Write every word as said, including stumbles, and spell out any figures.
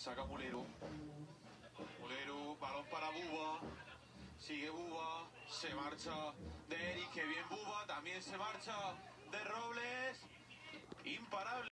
Saca Mulero. Mulero, balón para Buba. Sigue Buba. Se marcha de Eric. Que bien Buba. También se marcha de Robles. Imparable.